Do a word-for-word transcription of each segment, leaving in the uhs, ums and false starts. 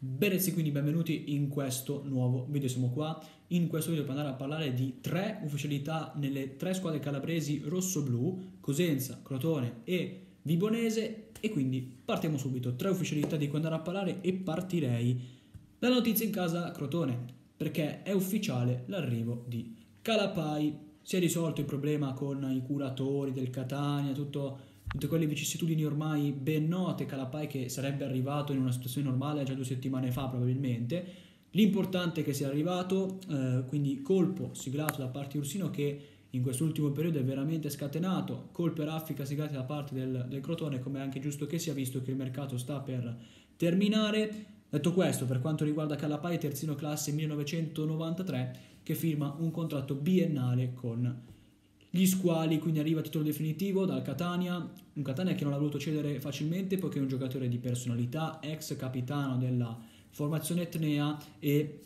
Benezzi, quindi benvenuti in questo nuovo video. Siamo qua in questo video per andare a parlare di tre ufficialità nelle tre squadre calabresi rosso-blu, Cosenza, Crotone e Vibonese, e quindi partiamo subito. Tre ufficialità di cui andare a parlare e partirei dalla notizia in casa Crotone, perché è ufficiale l'arrivo di Calapai. Si è risolto il problema con i curatori del Catania, tutto tutte quelle vicissitudini ormai ben note. Calapai che sarebbe arrivato in una situazione normale già due settimane fa probabilmente. L'importante è che sia arrivato, eh, quindi colpo siglato da parte di Ursino, che in quest'ultimo periodo è veramente scatenato, colpo e raffica siglate da parte del, del Crotone, come è anche giusto che sia, visto che il mercato sta per terminare. Detto questo, per quanto riguarda Calapai, terzino classe millenovecentonovantatré, che firma un contratto biennale con gli squali, quindi arriva a titolo definitivo dal Catania, un Catania che non l'ha voluto cedere facilmente poiché è un giocatore di personalità, ex capitano della formazione etnea e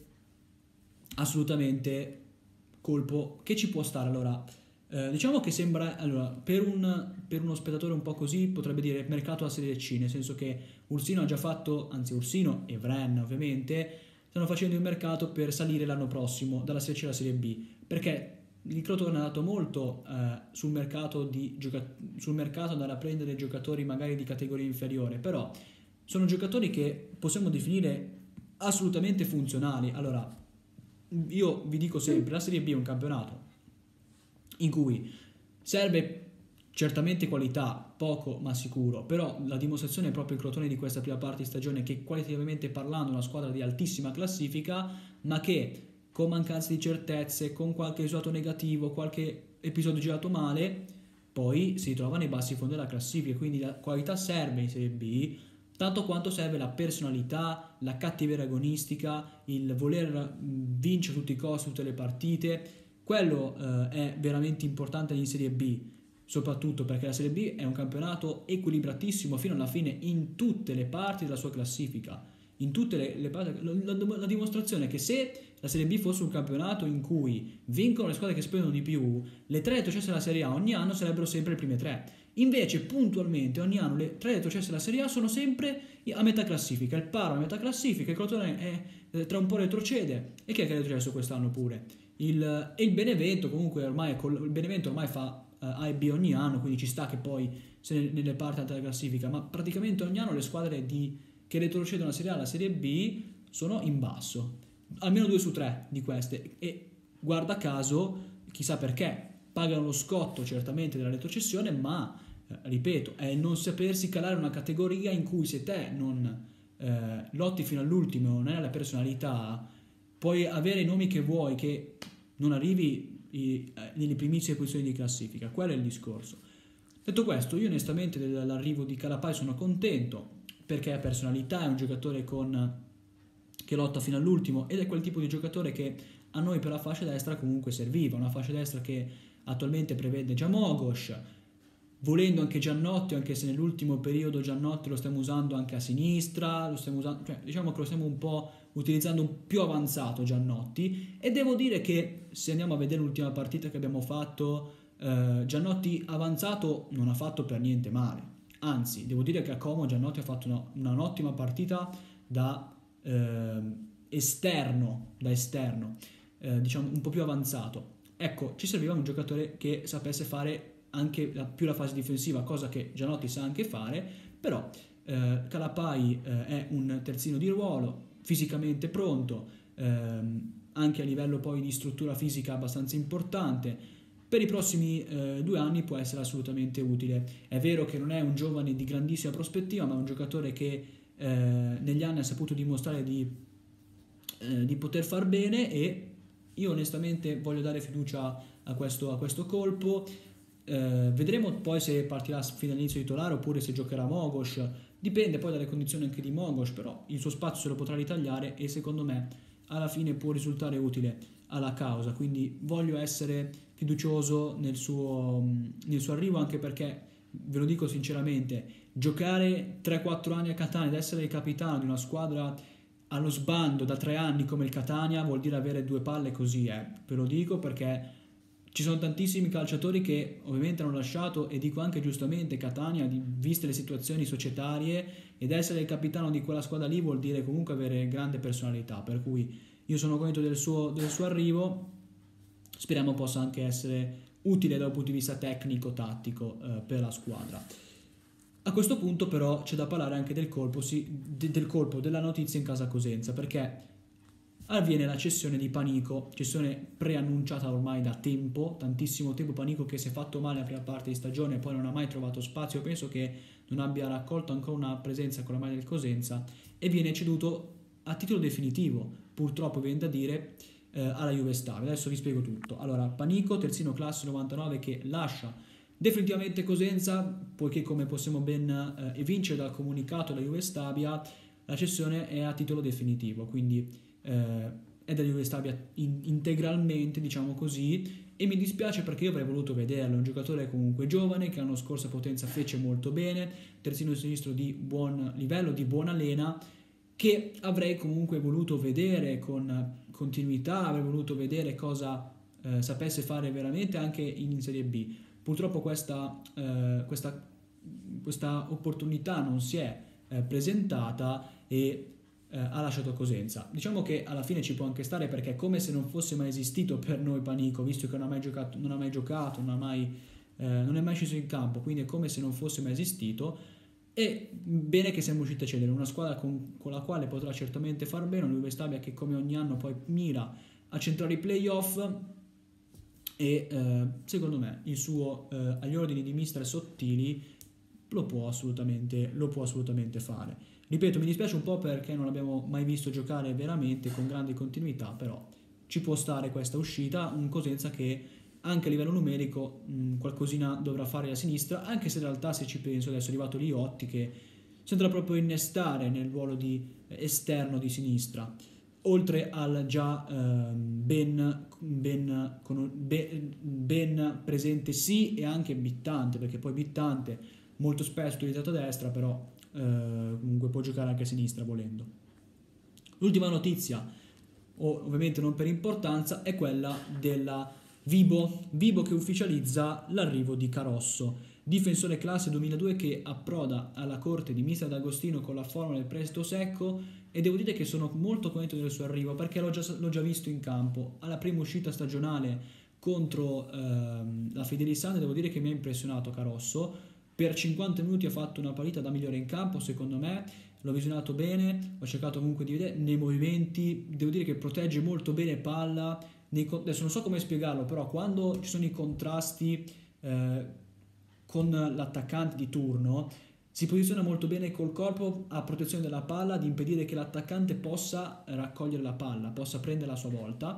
assolutamente colpo che ci può stare. Allora, eh, diciamo che sembra, allora, per, un, per uno spettatore un po' così potrebbe dire mercato a Serie C, nel senso che Ursino ha già fatto, anzi Ursino e Vren ovviamente, stanno facendo il mercato per salire l'anno prossimo dalla Serie C alla Serie B, perché il Crotone ha dato molto eh, sul mercato di gioca- sul mercato andare a prendere giocatori magari di categoria inferiore, però sono giocatori che possiamo definire assolutamente funzionali. Allora, io vi dico sempre, la Serie B è un campionato in cui serve certamente qualità, poco ma sicuro, però la dimostrazione è proprio il Crotone di questa prima parte di stagione, che qualitativamente parlando è una squadra di altissima classifica, ma che con mancanza di certezze, con qualche risultato negativo, qualche episodio girato male, poi si trova nei bassi fondi della classifica. Quindi la qualità serve in Serie B tanto quanto serve la personalità, la cattiveria agonistica, il voler vincere a tutti i costi tutte le partite. Quello eh, è veramente importante in Serie B, soprattutto perché la Serie B è un campionato equilibratissimo fino alla fine in tutte le parti della sua classifica. In tutte le, le parti, la, la, la dimostrazione è che se la Serie B fosse un campionato in cui vincono le squadre che spendono di più, le tre retrocesse della Serie A ogni anno sarebbero sempre le prime tre. Invece puntualmente ogni anno le tre retrocesse della Serie A sono sempre a metà classifica. Il Parma a metà classifica, il Crotone è, eh, tra un po' retrocede. E chi è che è retrocesso quest'anno pure? Il, e il Benevento comunque ormai, il Benevento ormai fa uh, A e B ogni anno, quindi ci sta che poi se ne, nelle parti alta della classifica, ma praticamente ogni anno le squadre di, che retrocedono dalla Serie A alla Serie B sono in basso. Almeno due su tre di queste, e guarda caso, chissà perché, pagano lo scotto certamente della retrocessione, ma eh, ripeto, è il non sapersi calare una categoria in cui se te non eh, lotti fino all'ultimo, non hai la personalità, puoi avere i nomi che vuoi, che non arrivi i, eh, nelle primissime posizioni di classifica. Quello è il discorso. Detto questo, io onestamente dell'arrivo di Calapai sono contento, perché ha personalità, è un giocatore con che lotta fino all'ultimo ed è quel tipo di giocatore che a noi per la fascia destra comunque serviva, una fascia destra che attualmente prevede già Mogos, volendo anche Giannotti, anche se nell'ultimo periodo Giannotti lo stiamo usando anche a sinistra, lo stiamo usando, cioè diciamo che lo stiamo un po' utilizzando un più avanzato Giannotti, e devo dire che se andiamo a vedere l'ultima partita che abbiamo fatto, eh, Giannotti avanzato non ha fatto per niente male, anzi devo dire che a Como Giannotti ha fatto una, una un'ottima partita da Eh, esterno, da esterno, eh, diciamo un po' più avanzato. Ecco, ci serviva un giocatore che sapesse fare anche la, più la fase difensiva, cosa che Giannotti sa anche fare, però eh, Calapai eh, è un terzino di ruolo, fisicamente pronto, ehm, anche a livello poi di struttura fisica abbastanza importante. Per i prossimi eh, due anni può essere assolutamente utile. È vero che non è un giovane di grandissima prospettiva, ma è un giocatore che Eh, negli anni ha saputo dimostrare di, eh, di poter far bene, e io onestamente voglio dare fiducia a questo, a questo colpo. Eh, vedremo poi se partirà fino all'inizio titolare oppure se giocherà Mogos, dipende poi dalle condizioni anche di Mogos, però il suo spazio se lo potrà ritagliare e secondo me alla fine può risultare utile alla causa, quindi voglio essere fiducioso nel suo, nel suo arrivo, anche perché ve lo dico sinceramente, giocare tre quattro anni a Catania ed essere il capitano di una squadra allo sbando da tre anni come il Catania vuol dire avere due palle così, eh. Ve lo dico perché Ci sono tantissimi calciatori che ovviamente hanno lasciato, e dico anche giustamente, Catania, di, viste le situazioni societarie, ed essere il capitano di quella squadra lì vuol dire comunque avere grande personalità, per cui io sono contento del suo, del suo arrivo, speriamo possa anche essere utile dal punto di vista tecnico-tattico eh, per la squadra. A questo punto però c'è da parlare anche del colpo, sì, de, del colpo della notizia in casa Cosenza, perché avviene la cessione di Panico, cessione preannunciata ormai da tempo, tantissimo tempo. Panico che si è fatto male la prima parte di stagione e poi non ha mai trovato spazio, penso che non abbia raccolto ancora una presenza con la maglia del Cosenza, e viene ceduto a titolo definitivo, purtroppo viene da dire, eh, alla Juve Stabia. Adesso vi spiego tutto. Allora, Panico, terzino classe novantanove, che lascia definitivamente Cosenza, poiché come possiamo ben eh, evincere dal comunicato della Juve Stabia, la cessione è a titolo definitivo, quindi eh, è da Juve Stabia in, integralmente, diciamo così, e mi dispiace perché io avrei voluto vederlo. È un giocatore comunque giovane che l'anno scorso a Potenza fece molto bene, terzino sinistro di buon livello, di buona lena, che avrei comunque voluto vedere con continuità, avrei voluto vedere cosa eh, sapesse fare veramente anche in Serie B. Purtroppo questa, eh, questa, questa opportunità non si è eh, presentata e eh, ha lasciato Cosenza. Diciamo che alla fine ci può anche stare, perché è come se non fosse mai esistito per noi Panico, visto che non ha mai giocato, non ha mai, giocato, non, ha mai, eh, non è mai sceso in campo, quindi è come se non fosse mai esistito. E bene che siamo riusciti a cedere una squadra con, con la quale potrà certamente far bene, una Juve Stabia che come ogni anno poi mira a centrare i playoff, e eh, secondo me il suo eh, agli ordini di mister Sottili lo può assolutamente, lo può assolutamente fare. Ripeto, mi dispiace un po' perché non l'abbiamo mai visto giocare veramente con grande continuità, però ci può stare questa uscita, un Cosenza che anche a livello numerico mh, qualcosina dovrà fare a sinistra, anche se in realtà, se ci penso, adesso è arrivato Liotti che si andrà proprio a innestare nel ruolo di eh, esterno di sinistra, oltre al già eh, ben, ben, con, ben, ben presente Sì e anche Bittante, perché poi Bittante molto spesso utilizzato a destra, però eh, comunque può giocare anche a sinistra volendo. L'ultima notizia, o ovviamente non per importanza, è quella della Vibo, Vibo che ufficializza l'arrivo di Carosso, difensore classe duemiladue che approda alla corte di mister D'Agostino con la formula del prestito secco, e devo dire che sono molto contento del suo arrivo perché l'ho già, l'ho già visto in campo. Alla prima uscita stagionale contro ehm, la Fidelisana devo dire che mi ha impressionato Carosso. Per cinquanta minuti ha fatto una partita da migliore in campo, secondo me. L'ho visionato bene, ho cercato comunque di vedere nei movimenti, devo dire che protegge molto bene palla. Nei, adesso non so come spiegarlo, però quando ci sono i contrasti eh, con l'attaccante di turno si posiziona molto bene col corpo a protezione della palla, ad impedire che l'attaccante possa raccogliere la palla, possa prenderla a sua volta.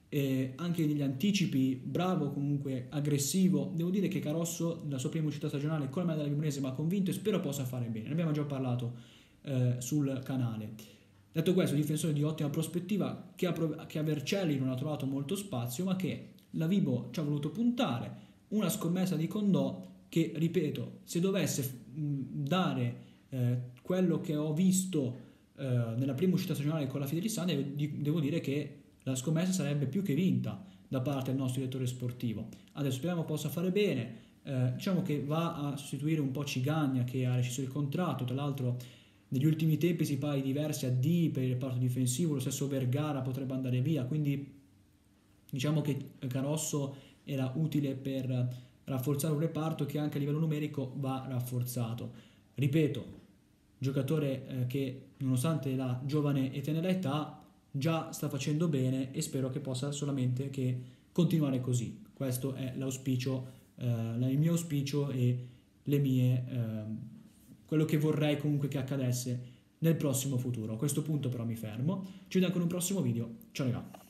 E anche negli anticipi bravo, comunque aggressivo. Devo dire che Carosso nella sua prima uscita stagionale con la maglia della Cremonese mi ha convinto e spero possa fare bene, ne abbiamo già parlato eh, sul canale. Detto questo, difensore di ottima prospettiva che a, che a Vercelli non ha trovato molto spazio, ma che la Vibo ci ha voluto puntare. Una scommessa di Condò che, ripeto, se dovesse mh, dare eh, quello che ho visto eh, nella prima uscita stagionale con la Fidelisana, devo dire che la scommessa sarebbe più che vinta da parte del nostro direttore sportivo. Adesso speriamo possa fare bene. Eh, diciamo che va a sostituire un po' Cigagna, che ha rescisso il contratto. Tra l'altro negli ultimi tempi si parla di diversi addii per il reparto difensivo, lo stesso Vergara potrebbe andare via, quindi diciamo che Carosso era utile per rafforzare un reparto che anche a livello numerico va rafforzato. Ripeto, giocatore eh, che nonostante la giovane e tenera età già sta facendo bene, e spero che possa solamente che continuare così. Questo è l'auspicio, eh, il mio auspicio e le mie, eh, quello che vorrei comunque che accadesse nel prossimo futuro. A questo punto però mi fermo, ci vediamo con un prossimo video, ciao raga.